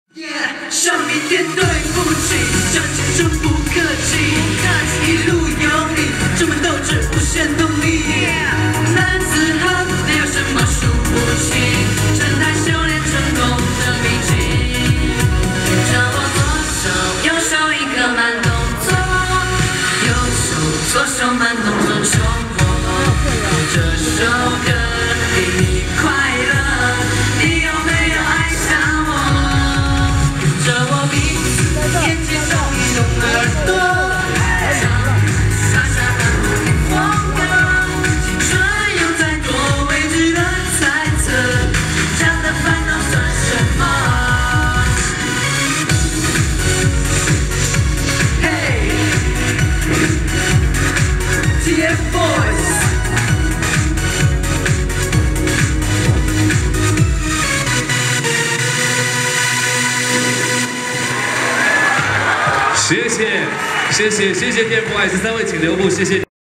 上面点对不起，讲清楚不客气，一路有你，充满斗志，无限动力。男子汉没有什么输不起，真爱修炼成功的秘籍。跟着我左手右手一个慢动作，右手左手慢动作重播。这首歌给你快乐，你有没有爱上我？跟着我鼻子，眼睛动一动耳朵，傻傻的不听风格，青春有太多未知的猜测，这样的烦恼算什么？嘿 ，TFBOYS。 谢谢 TFBOYS 3位，请留步，谢谢。